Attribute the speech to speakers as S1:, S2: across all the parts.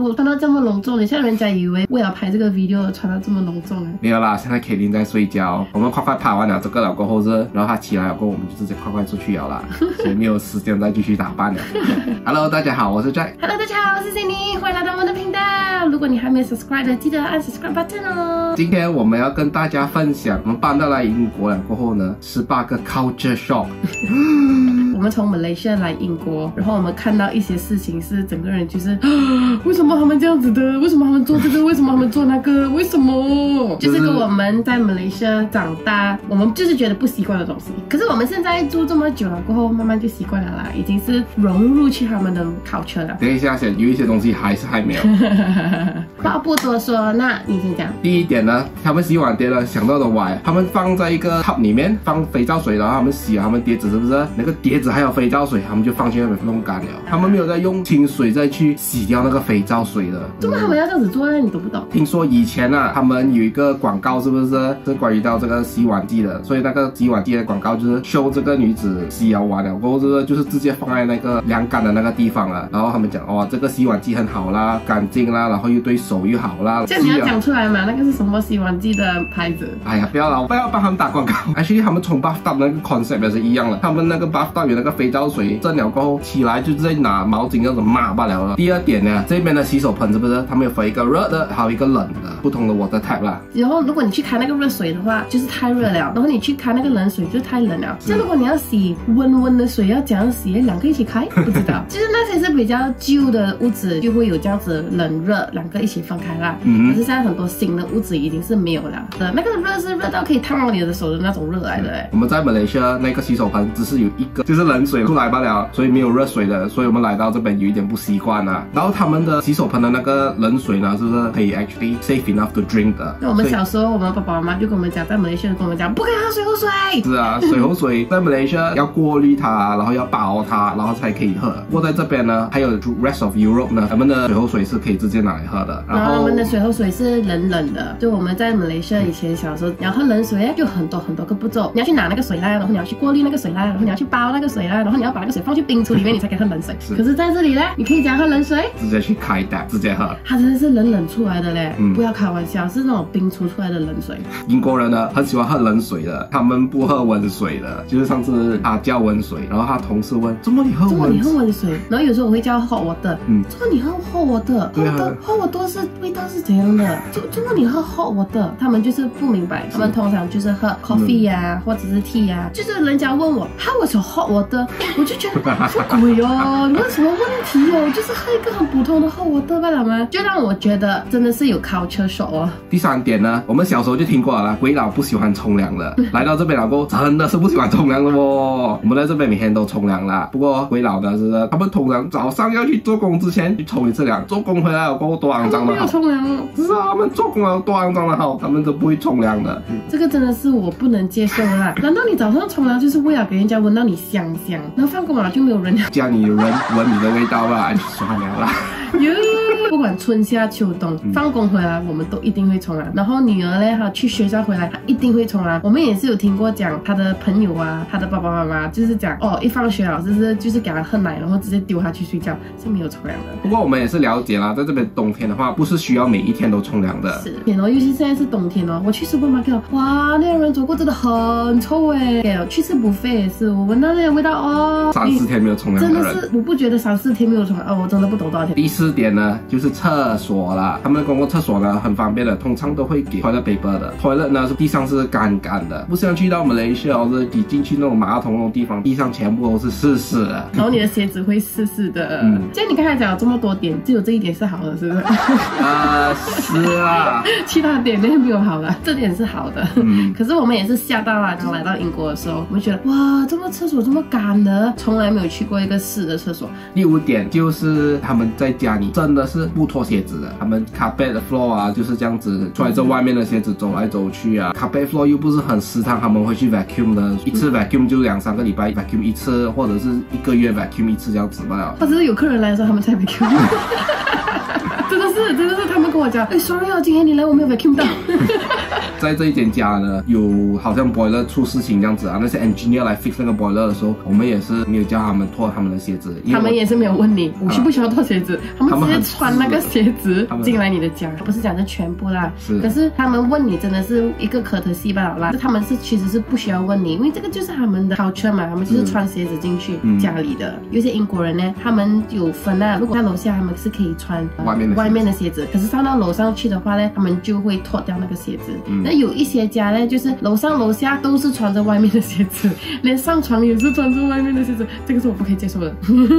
S1: 我穿到这么隆重，等下人家以为为了拍这个 video 穿到这么隆重啊。
S2: 没有啦，现在 Kaylin 在睡觉，我们快拍完了这个了过后是，然后他起来了过后，我们就直接快出去了啦，所以没有时间再继续打扮了。Hello， 大家好，我是 Jack。Hello，
S1: 大家好，我是 Cindy， 欢迎来到我们的频道。如果你还没有 subscribe 的，记得按 subscribe button 哦。
S2: 今天我们要跟大家分享，我们搬到来英国了过后呢，18个 culture shock。
S1: 我们从 Malaysia 来英国，然后我们看到一些事情是整个人就是为什么他们这样子的？为什么他们做这个？为什么他们做那个？为什么？就是跟我们在 Malaysia 长大，我们就是觉得不习惯的东西。可是我们现在住这么久了过后，慢慢就习惯了啦，已经是融入去他们的 culture 了。
S2: 等一下先，有一些东西还没有。
S1: 话不多说，那你先讲。
S2: 第一点呢，他们洗碗碟呢想到的歪，他们放在一个 tub 里面放肥皂水，然后他们洗了他们碟子，是不是？那个碟子还有肥皂水，他们就放去那边弄干了。他们没有再用清水再去洗掉那个肥皂水的。
S1: 怎么他们要这样子做呢？你懂不懂？
S2: 听说以前啊，他们有一个广告，是不是？是关于到这个洗碗机的，所以那个洗碗机的广告就是 show 这个女子洗了碗了过后，这个就是直接放在那个晾干的那个地方了。然后他们讲哦，这个洗碗机很好啦，干净啦，然后又对手又好啦。
S1: 这样你要讲出来嘛？那个是什么洗碗机的牌子？
S2: 哎呀，不要了，不要帮他们打广告。Actually， 他们冲 bathtub 那个 concept 也是一样的。他们那个 bathtub 有那个肥皂水蒸了过后，起来就在拿毛巾那种抹罢了。第二点呢，这边的洗手盆是不是？他们有分一个热的，还有一个冷的，不同的 water type 啦。
S1: 然后如果你去开那个热水的话，就是太热了；然后你去开那个冷水，就是太冷了。就如果你要洗温的水，要怎样洗？两个一起开？不知道。就是那些是比较旧的屋子，就会有这样子冷热两个一起分开啦。可是现在很多新的屋子已经是没有了的，那个热是热到可以烫到你的手的那种热来的。
S2: 我们在马来西亚那个洗手盆只是有一个，就是冷水出来罢了，所以没有热水的，所以我们来到这边有一点不习惯啊。然后他们的洗手盆的那个冷水呢，是不是可以 actually safe enough to drink 的？
S1: 那我们小时候，我们爸爸妈妈就跟我们讲，在马来西亚跟我们讲，不可以喝水后水。
S2: 是啊，水后水在马来西亚要过滤它，然后要煲它，然后才可以喝。不过在这边呢，还有 rest of Europe 呢，他们的水后水是可以直接拿来喝的。
S1: 然后我们的水后水是冷的，就我们在马来西亚以前小时候，你要喝冷水，就很多个步骤，你要去拿那个水啦，然后你要去过滤那个水啦，然后你要去煲那个水啦，然后你要把那个水放去冰橱里面，你才可以喝冷水。可是在这里呢，你可以讲喝冷水，
S2: 直接去开的，直接喝。
S1: 它真的是冷出来的嘞，不要开玩笑，是那种冰出来的冷水。
S2: 英国人呢很喜欢喝冷水的，他们不喝温水的。就是上次他叫温水，然后他同事问：怎么你喝温水？
S1: 然后有时候我会叫 hot water， 怎么你喝 hot water？
S2: 对啊
S1: ，hot water 是味道是怎样的？怎么你喝 hot water？ 他们就是不明白，他们通常就是喝 coffee 呀，或者是 tea 呀。就是人家问我 how was your hot water， 我就觉得什么鬼哦，你问什么问题哦？就是喝一个很普通的 hot water 罢了吗？就让我觉得真的是有 culture shock 哦。
S2: 第三点呢，我们小时候就听过了，鬼佬不喜欢冲凉的，来到这边了过后真的是不喜欢冲凉的哦。我们在这边每天都冲凉啦，不过鬼佬呢是他们通常早上要去做工之前去冲一次凉，做工回来了过后多肮脏的好。
S1: 没有冲凉哦。
S2: 是啊，他们做工了多肮脏的好，他们都不会冲凉的。
S1: 这个真的是我不能接受啦！难道你早上冲凉就是为了给人家闻到你香，然后放工了就没有人
S2: 家里有人闻你的味道吧？算了啦。
S1: 不管春夏秋冬，放工回来我们都一定会冲凉。然后女儿呢，她去学校回来，她一定会冲凉。我们也是有听过讲，她的朋友啊，她的爸爸妈妈就是讲哦，一放学了就是给她喝奶，然后直接丢她去睡觉，是没有冲凉的。
S2: 不过我们也是了解啦，在这边冬天的话，不是需要每一天都冲凉的。
S1: 是，尤其现在是冬天哦，我去 supermarket， 哇，那个人走过真的很臭哎！去吃 buffet 也是，我闻到那个味道哦。
S2: 3-4天没有冲凉的人，
S1: 真的是，我不觉得3-4天没有冲凉哦，我真的不懂多少天。
S2: 第4点呢，就是厕所啦。他们的公共厕所呢很方便的，通常都会给 toilet paper 的。toilet 呢是地上是干的，不像去到马来西亚或者你进去那种马桶那种地方，地上全部都是湿的，
S1: 然后你的鞋子会湿的。像你刚才讲了这么多点，只有这一点是好的，是不是？
S2: 是啊，
S1: 其他点没有好的，这点是好的。可是我们也是吓到了，刚来到英国的时候，我们觉得哇，这个厕所这么干的，从来没有去过一个湿的厕所。
S2: 第5点就是他们在家里真的是不脱鞋子的，他们 carpet floor 啊就是这样子，穿着外面的鞋子走来走去啊。carpet floor 又不是很湿烫，他们会去 vacuum 的，一次 vacuum 就2-3个礼拜 vacuum 一次，或者是1个月 vacuum 一次这样子吧。
S1: 或者是有客人来的时候，他们才 vacuum。真的是，他们跟我讲，哎，sorry 哦，今天你来我没有 vacuum 到。
S2: 在这一间家呢，有好像 boiler 出事情这样子啊，那些 engineer 来 fix 那个 boiler 的时候，我们也是没有叫他们脱他们的鞋子，
S1: 他们也是没有问你我需不需要脱鞋子，他们直接穿那个鞋子进来你的家，不是讲是全部啦，可是他们问你真的是一个courtesy罢了啦，他们是其实是不需要问你，因为这个就是他们的 culture 嘛，他们就是穿鞋子进去家里的。有些英国人呢，他们有分啊，如果在楼下他们是可以穿外面的鞋子，可是上到楼上去的话呢，他们就会脱掉那个鞋子。那有一些家呢，就是楼上楼下都是穿着外面的鞋子，连上床也是穿着外面的鞋子，这个是我不可以接受的。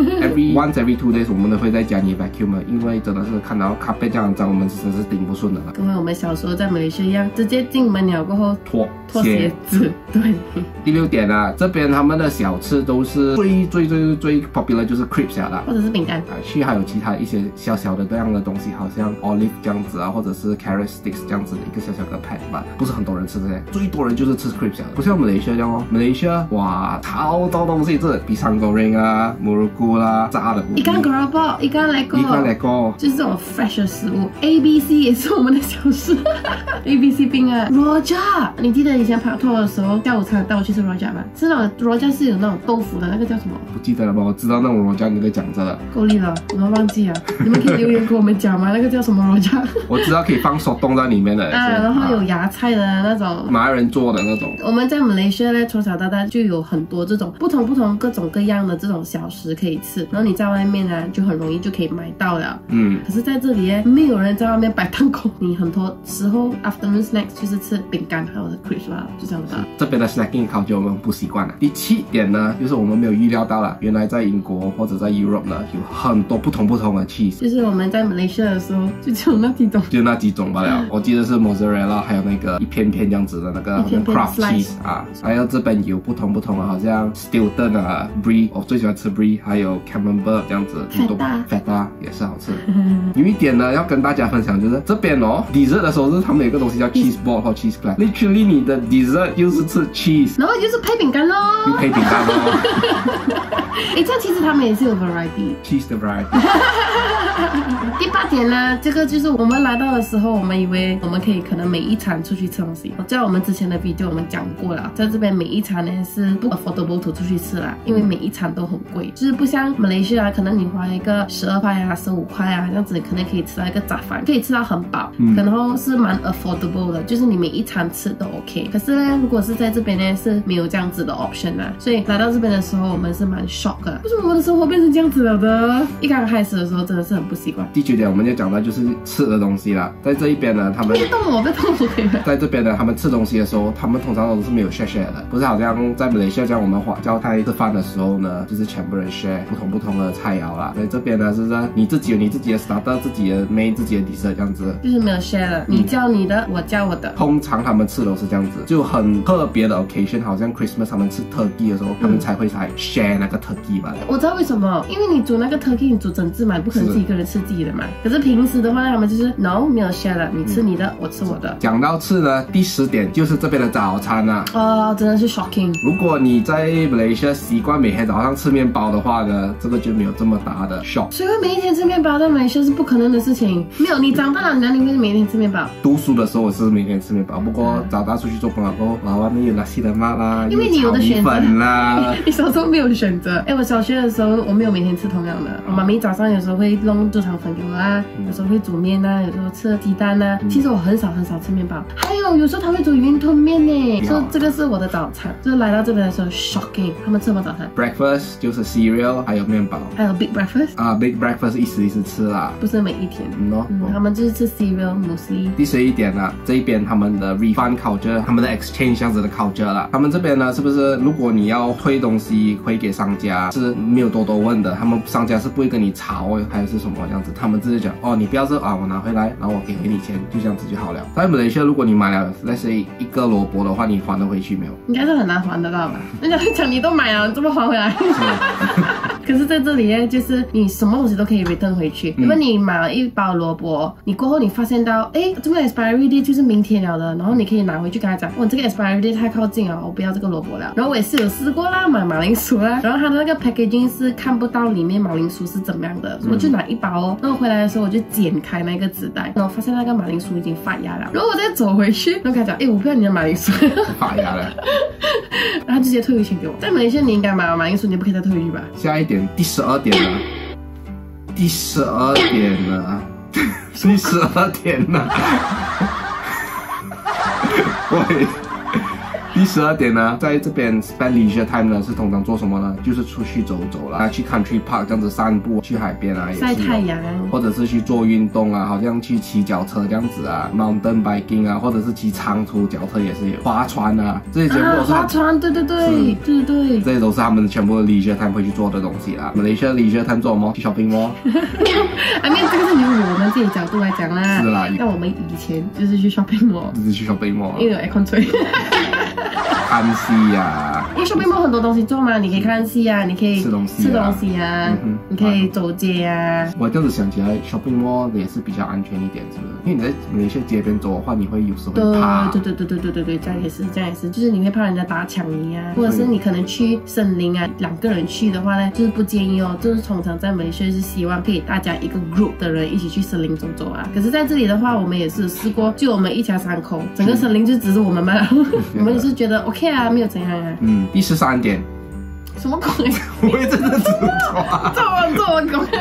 S2: every 2 days 我们都会在家里 vacuum， 因为真的是看到咖啡这样脏，我们真的是顶不顺的了。
S1: 跟我们小时候在马来西亚一样，直接进门了过后脱鞋子。对。
S2: 第6点啊，这边他们的小吃都是最 popular 就是 crepes 啦，
S1: 或者是饼干。
S2: 去还有其他一些小小的这样的东西，好像 olive 这样子啊，或者是 carrot sticks 这样子的一个小小的 pack 吧，不是很多人吃这些，最多人就是吃 crepes 啦，不像马来西亚这样哦。马来西亚哇，超多东西，这pisang goreng 啊、蘑菇啦、炸的
S1: ikan keropok、ikan leko，就是这种 fresh 的食物。ABC 也是我们的小吃，ABC 冰啊 ，Roja， 你记得以前拍拖的时候，下午茶带我去吃 Roja 吗？是那种 Roja 是有那种豆腐的那个叫什么？
S2: 不记得了吧？我知道那种 Roja 你在讲这了。
S1: 够力了，我们忘记了，你们可以留言跟我们讲吗？那个叫什么 Roja？
S2: 我知道可以放手冻在里面的
S1: 啊，然后有芽菜的那种，
S2: 马来人做的那种。我
S1: 们在马来西亚呢，从小到大就有很多这种不同各种各样的这种小食可以吃，然后你在外面呢就很容易就可以买到了。可是在这里呢，没有人在外面摆档口，你很多时候 afternoon snacks 就是吃饼干还有 crisp 啦，就这样子。
S2: 这边的 snacking culture 我们不习惯了。第7点呢，就是我们没有预料到了，原来在英国或者在 Europe 呢，有很多不同的 cheese。
S1: 就是我们在马来西亚的时候，就只有那几种，
S2: 就那几种罢了。我记得是 mozzarella， 还有那个一片片这样子的那个 craft cheese 啊，还有这边有不同的，好像 Stilton 啊 Brie， 我最喜欢吃 Brie， 还有 Camembert 这样子，Feta 也是好吃。有一点呢，要跟大家分享就是这边哦 ，dessert 的时候是他们有一个东西叫 cheese ball 或 cheese crack。Literally 你的 dessert 就是吃 cheese，
S1: 然后就是配饼干咯，
S2: 你配饼干咯。
S1: 这样其实他们也是有 variety，cheese
S2: 的 variety。
S1: 第8点呢，这个就是我们来到的时候，我们以为我们可以可能每一餐出去吃东西。在我们之前的 video 我们讲过了，在这边每一餐呢是不 affordable to 出去吃啦，因为每一餐都很贵，就是不像马来西亚，可能你花一个12块啊、15块啊这样子，可能可以吃到一个杂饭，可以吃到很饱，然后是蛮 affordable 的，就是你每一餐吃都 OK。可是呢，如果是在这边呢是没有这样子的 option 啊，所以来到这边的时候我们是蛮 shock 的，为什么我的生活变成这样子了的？一刚开始的时候真的是很不习惯。
S2: 第9点我们就讲到就是吃的东西啦，在这一边呢，他们
S1: 别动我，
S2: 在这边呢，他们吃东西的时候，他们通常都是没有 share 的，不是好像在马来西亚这样我们叫他吃饭的时候呢，就是全部人 share 不同的菜肴啦。在这边呢，是你自己有你自己的 starter， 自己的 main， 自己的 dessert 这样子，
S1: 就是没有 share 的，你叫你的，我叫我的。
S2: 通常他们吃都是这样子，就很特别的 occasion， 好像 Christmas 他们吃 turkey 的时候，他们才会share 那个 turkey 吧。
S1: 我知道为什么，因为你煮那个 turkey， 你煮整只嘛，不可能自己一个人吃自己的嘛。可是平时的话，他们就是 no 没有 share 的，你吃你的，我吃我的。
S2: 讲到吃呢，第10点就是这边的早餐啊。
S1: 真的是 shocking。
S2: 如果你在马来西亚习惯每天早上吃面包的话呢，这个就没有这么大的 shock。
S1: 谁会每一天吃面包？在马来西亚是不可能的事情。没有，你长大了，哪里会每一天吃面包？
S2: 读书的时候我是每天吃面包，不过长大出去做工了过后，外面有nasi lemak啦，
S1: 因为你有的选择
S2: 啦。
S1: 你小时候没有选择。我小学的时候我没有每天吃同样的，我妈咪早上有时候会弄猪肠粉给我啊，有时候会煮面啊，有时候吃鸡蛋啊。其实我很少吃面包，还有时候他会煮云吞面呢。所以这个是我的早餐，就是来到这边的时候 shocking。他们吃什么早餐
S2: ？Breakfast 就是 cereal， 还有面包，
S1: 还有 big breakfast
S2: 啊 ，big breakfast 一时吃啦，
S1: 不是每一天。他们就是吃 cereal mostly。
S2: 第11点呢，这一边他们的 refund culture， 他们的 exchange 这样子的 culture 啦。他们这边呢，是不是如果你要退东西回给商家，是没有多问的，他们商家是不会跟你吵还是什么这样子，他们直接讲你不要这我拿回来，然后我给你钱，就这样子就好了。在马来西亚，如果你买了那些一个萝卜的话，你还得回去没有？
S1: 应该是很难还得到吧？人家会讲你都买了，你怎么还回来？ 可是在这里呢，就是你什么东西都可以 return 回去。如果你买了一包萝卜，你过后你发现到，哎，这个 expiry date 就是明天了的，然后你可以拿回去跟他讲，哇，这个 expiry date 太靠近了，我不要这个萝卜了。然后我也是有试过啦，买马铃薯啦，然后它的那个 packaging 是看不到里面马铃薯是怎么样的，我就拿一包哦，然后回来的时候我就剪开那个纸袋，然后发现那个马铃薯已经发芽了，然后我再走回去，然后跟他讲，哎，我不要你的马铃薯，
S2: 发芽了，
S1: 然后他就直接退回钱给我。在马来西亚你应该买马铃薯，你不可以再退回去吧？
S2: 下一点，第12点了，第12点了，第12点了，喂。第12点呢，在这边 spend leisure time 呢是通常做什么呢？就是出去走走啦，去 country park 这样子散步，去海边啊，也是
S1: 晒太阳，
S2: 或者是去做运动啊，好像去骑脚车这样子啊 ，mountain biking 啊，或者是骑长途脚车也是有，划船啊，这些全部都是
S1: 划船，对，
S2: 这些都是他们全部的 leisure time 会去做的东西啦。Malaysia leisure time 做什么？去 shopping mall。
S1: I mean 这个是由我们自己角度来讲啦，
S2: 是啦，
S1: 但我们以前就是去 shopping mall，
S2: 就是去 shopping mall，
S1: 因为有 aircon 吹。
S2: 看戏呀，
S1: 因为 shopping mall 很多东西做嘛，你可以看戏啊，你可以
S2: 吃东西啊，
S1: 你可以走街啊。
S2: 我这样子想起来 ，shopping mall 也是比较安全一点，是不是？因为你在某些街边走的话，你会有时候会怕。
S1: 对，这样也是，就是你会怕人家打抢你啊，或者是你可能去森林啊，2个人去的话呢，就是不建议哦。就是通常在马来西亚是希望可以大家一个 group 的人一起去森林走走啊。可是在这里的话，我们也是试过，就我们一家3口，整个森林就只是我们嘛，我们也是觉得 OK 啊，没有怎样啊。
S2: 第13点。
S1: 什么鬼？
S2: 我也真的只抓。
S1: 做我狗。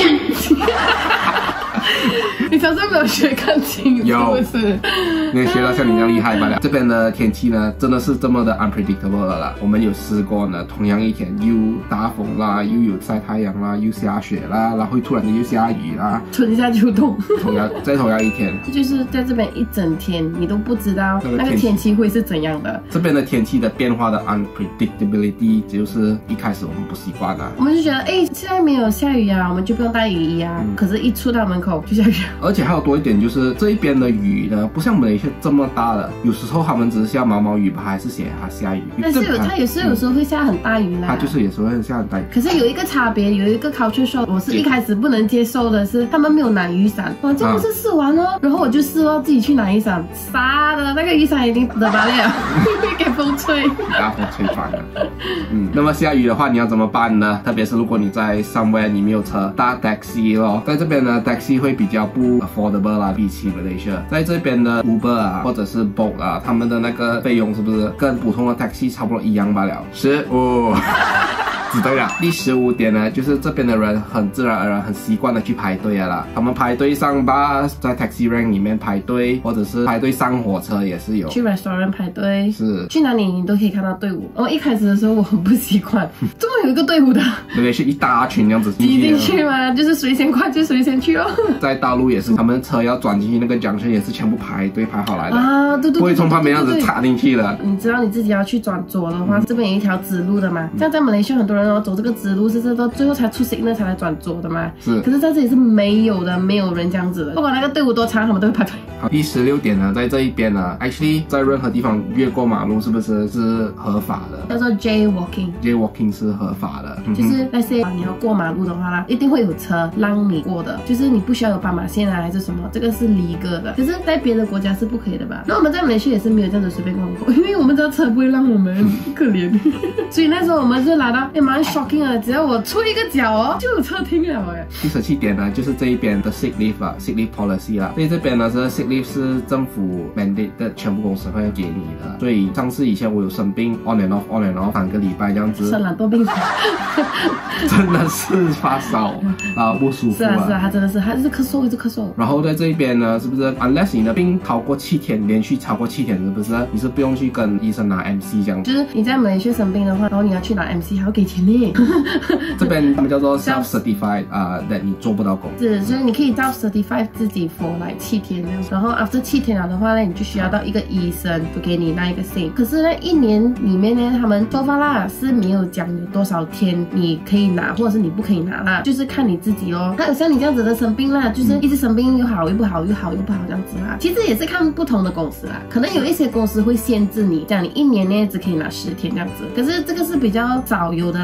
S1: 你小时候没有学钢琴是不是？
S2: 没有学到像你那样厉害罢了。这边的天气呢，真的是这么的 unpredictable 了啦。我们有试过呢，同样一天又大风啦，又有晒太阳啦，又下雪啦，然后会突然的又下雨啦，
S1: 春夏秋冬。同
S2: 样一天，
S1: 就是在这边一整天，你都不知道那个天气会是怎样的。
S2: 这边的天气的变化的 unpredictability 就是一开始我们不习惯啊，
S1: 我们就觉得哎，现在没有下雨啊，我们就不用带雨衣啊。可是，一出到门口就下雨。
S2: 而且还有多一点，就是这一边的雨呢，不像马来西亚这么大的，有时候他们只是下毛毛雨吧，还是写它下雨。
S1: 但是它也是有时候会下很大雨啦。
S2: 它就是有时候会下很大雨。
S1: 可是有一个差别，有一个 culture shock， 我是一开始不能接受的是，他们没有拿雨伞。哇，这不是试完哦，然后我就试哦，自己去拿雨伞，傻的，那个雨伞已经得把了，给风吹，
S2: 大风吹翻了。那么下雨的话，你要怎么办呢？特别是如果你在 somewhere 你没有车，搭 taxi 咯，在这边呢 taxi 会比较不 affordable 啦，比起 Malaysia， 在这边的 Uber 啊，或者是 Bolt 啊，他们的那个费用是不是跟普通的 taxi 差不多一样罢了？是哦。指对了。第15点呢，就是这边的人很自然而然很习惯的去排队了啦。他们排队上 bus， 在 taxi rank 里面排队，或者是排队上火车也是有。
S1: 去 restaurant 排队，
S2: 是去
S1: 哪里你都可以看到队伍。我一开始的时候我很不习惯，怎么有一个队伍的？
S2: 对，是一大群这样子
S1: 挤进去吗？就是谁先快就谁先去哦。
S2: 在大陆也是，他们车要转进去那个junction也是全部排队排好来的
S1: 啊，对，
S2: 不会从旁边这样子插进去的。
S1: 你知道你自己要去转左的话，这边有一条直路的嘛？像在马来西亚很多人走这个直路是到最后才出 signal 才来转左的嘛？
S2: 是。
S1: 可是在这里是没有的，没有人这样子的。不管那个队伍多长，他们都会排队。
S2: 好，第16点呢，在这一边呢 ，actually 在任何地方越过马路是不是合法的？
S1: 叫做 jaywalking。jaywalking
S2: 是合法的，
S1: 就是那些你要过马路的话啦，一定会有车让你过的，就是你不需要有斑马线啊还是什么，这个是legal的。可是，在别的国家是不可以的吧？那我们在马来西亚也是没有这样子随便过，因为我们知道车不会让我们，可怜。所以那时候我们就拿到蛮 shocking 的，只要我出一个脚哦，就有车停了哎。
S2: 第17点呢，就是这一边的 sick leave 啊 ，sick leave policy 啦。所以这边呢是 sick leave 是政府 mandate 的，全部公司会给你的。所以上次以前我有生病 on and off 3个礼拜这样子。
S1: 生懒惰病。
S2: 真的是发烧啊，不舒服啊。
S1: 是啊，他真的是，他就是咳嗽，一直咳嗽。
S2: 然后在这一边呢，是不是 unless 你的病超过7天，连续超过7天，是不是？你是不用去跟医生拿 MC 这样。
S1: 就是你在马来西亚生病的话，然后你要去拿 MC 还要给钱呢。
S2: 这边他们叫做 self certified that 你做不到工。
S1: 是，所以你可以 self certify 自己 for 来7天这样。然后 after 7天了的话呢，你就需要到一个医生就给你那一个 SIM。可是呢，1年里面呢，他们说法啦是没有讲有多少天你可以拿，或者是你不可以拿啦，就是看你自己咯。还有像你这样子的生病啦，就是一直生病又好又不好又好又不好这样子啦。其实也是看不同的公司啦，可能有一些公司会限制你，这样你1年呢只可以拿10天这样子。可是这个是比较少有的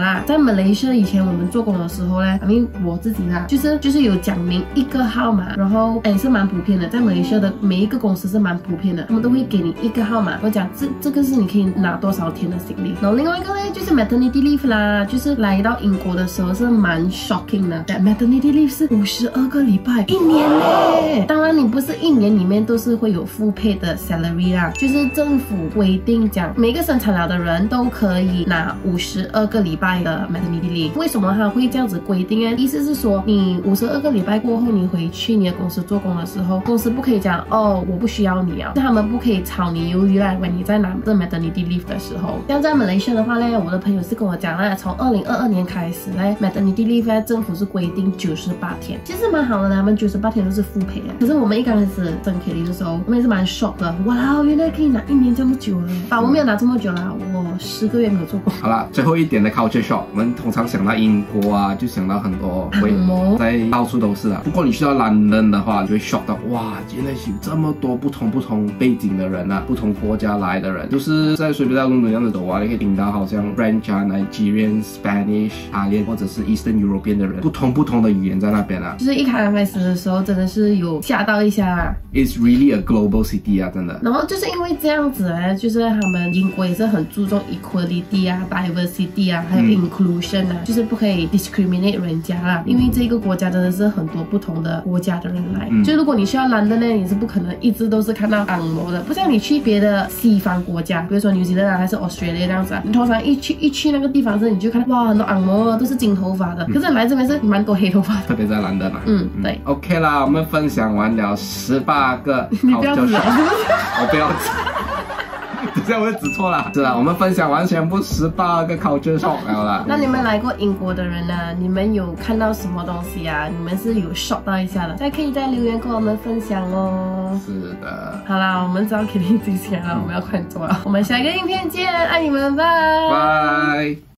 S1: 啦，在马来西亚以前我们做工的时候呢，我自己啦，就是有讲明一个号码，然后是蛮普遍的，在马来西亚的每一个公司是蛮普遍的，他们都会给你一个号码，我讲这个是你可以拿多少天的行李。然后另外一个呢就是 maternity leave 啦，就是来到英国的时候是蛮 shocking 的 ，maternity leave 是52个礼拜，1年嘞。当然你不是1年里面都是会有复配的 salary 啦，就是政府规定讲每个生产了的人都可以拿52个礼拜的 maternity leave。为什么他会这样子规定呢？意思是说你52个礼拜过后，你回去你的公司做工的时候，公司不可以讲哦我不需要你啊，他们不可以炒你鱿鱼啦，when你在拿这 maternity leave 的时候。像在马来西亚的话呢，我的朋友是跟我讲啦，从2022年开始呢 maternity leave 呢政府是规定98天，其实蛮好的，他们98天都是复配的。可是我们一刚开始登 K 的时候，我们也是蛮 shock 的，哇，原来可以拿1年这么久了。我没有拿这么久啦，我10个月没有做工。
S2: 好啦，最后一点的 culture shock， 我们通常想到英国啊，就想到很多在到处都是啊。不过你去到 London 的话，你就会 shock 到，哇，原来有这么多不同背景的人啊，不同国家来的人，就是在随便在伦敦这样子走啊，你可以听到好像 French 啊、Nigerian、Spanish、Italian 或者是 Eastern European 的人，不同的语言在那边啊。
S1: 就是一开始的时候，真的是有吓到一下啦。
S2: It's really a global city 啊，真的。
S1: 然后就是因为这样子呢，就是他们英国也是很注重 equality 啊、diversity 啊，还有 inclusion 啊，就是不可以 discriminate 人家啦。因为这个国家真的是很多不同的国家的人来，就如果你去到London呢，你是不可能一直都是看到昂摩的，不像你去别的西方国家，比如说纽西兰啊还是 Australia 这样子啊，你通常一去那个地方时，你就看哇很多昂摩都是金头发的，可是来这边是蛮多黑头发的，
S2: 特别在London啊。
S1: 对。
S2: OK 啦，我们分享完了18个，
S1: 你不要指
S2: 我不要指。等下我会指错了。是啦，我们分享完全部18个 culture shock 了啦。
S1: 那你们来过英国的人呢？你们有看到什么东西啊？你们是有 shock 到一下的？可以在留言跟我们分享哦。
S2: 是的。
S1: 好啦，我们知道 Kitty 最前了，我们要快点做了。我们下一个影片见，爱你们，拜
S2: 拜。